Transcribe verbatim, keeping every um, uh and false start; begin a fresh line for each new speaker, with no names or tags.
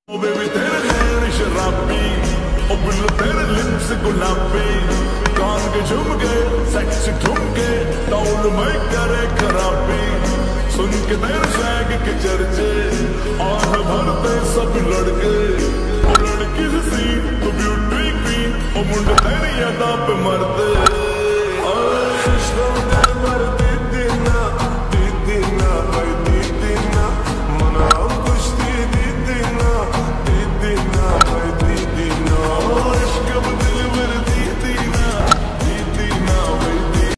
ओ baby तेरे नैन शराबी, ओ बिल्लो तेरे लिप्स गुलाबी, कान के झुमके सेक्स ठुमके तौल में करे खराबी। सुन के तेरे स्वैग के चर्चे आह भरते सब लड़के, ओ लड़की सी तू ब्यूटी क्वीन, ओ मुंड तेरी अदा पे मरते।